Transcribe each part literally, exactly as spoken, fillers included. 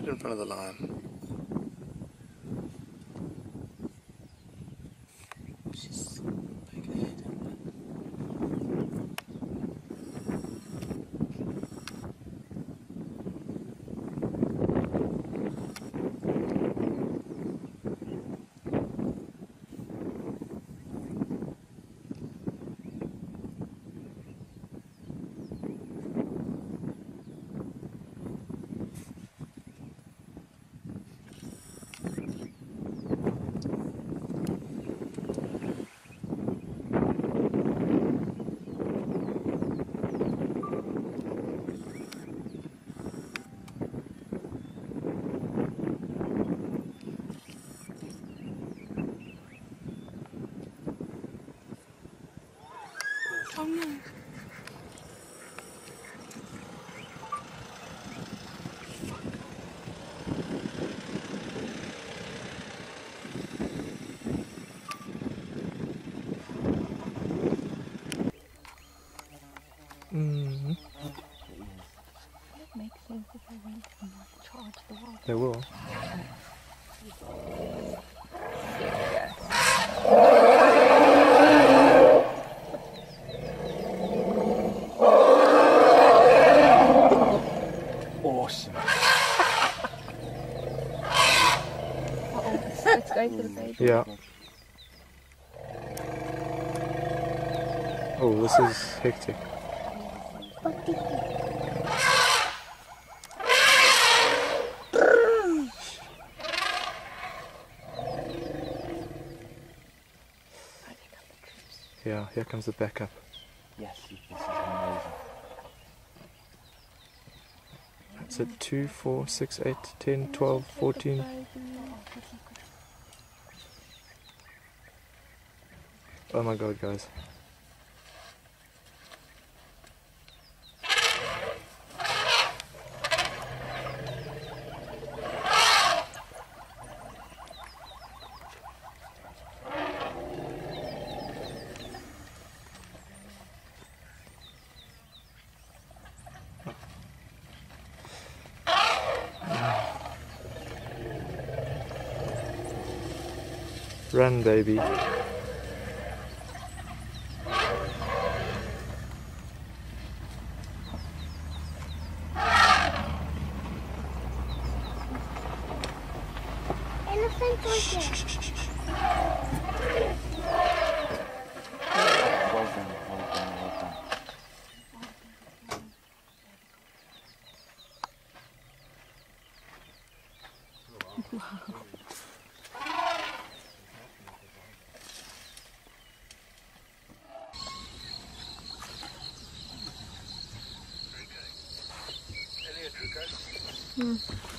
in front of the lion. She's big head. Oh no. Mm-hmm. It makes sense if I went and charge the water. They will. Awesome. Uh-oh, it's going to the baby. Yeah. Oh, this is hectic. Yeah, here comes the backup. Yes, this is amazing. It's at two, four, six, eight, ten, twelve, fourteen. Oh my god, guys. Run, baby. Elephant pointer. Well done, well done, well done. Hmm.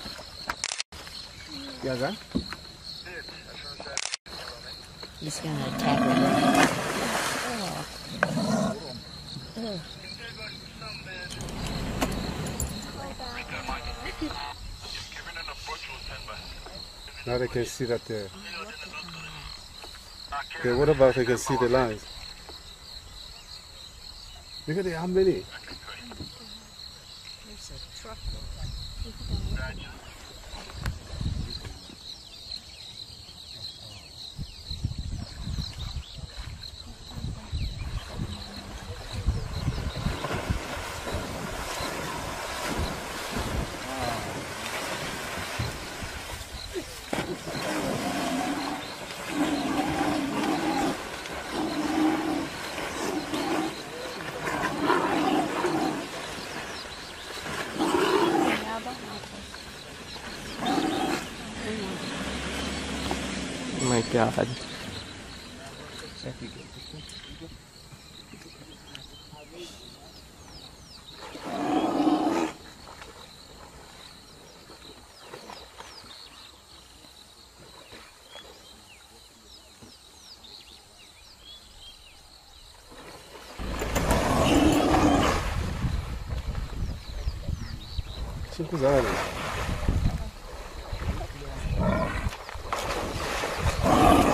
You guys on? He's gonna attack her. Oh. Oh. Now they can see that there. Okay, what about they can see the lines? Look at it, how many? There's a truck. Oh my god. Scusate.